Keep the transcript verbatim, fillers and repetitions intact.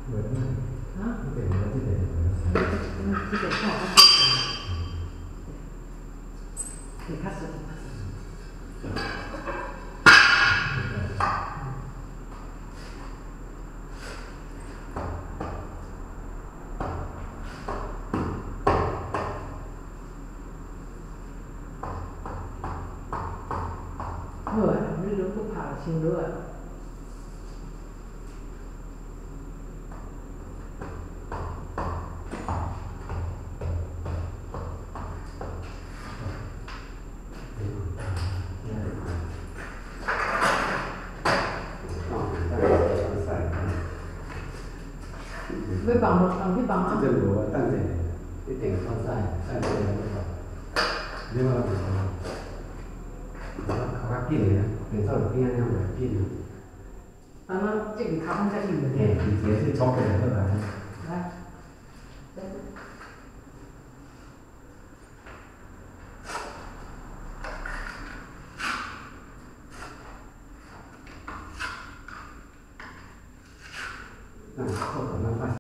เหมือนฮะที่เป็นที่เป็นที่เป็นข้าวข้าวเป็นข้าวสุกเออไม่รู้ก็ผ่าชิงด้วยไม่บังหมดบังที่บังที่จะรู้ว่าตั้งใจที่เต่งเข้าใส่ใส่ไปแล้วก็เรียกว่าเขาว่ากินเลยนะเป็นเท่ากับพี่นั่งแบบกินตอนนั้นจิ๋วเขามันจะอยู่เนี่ยดีเจที่ช็อกเลยเท่าไหร่นะนั่งเข้ากับนั่ง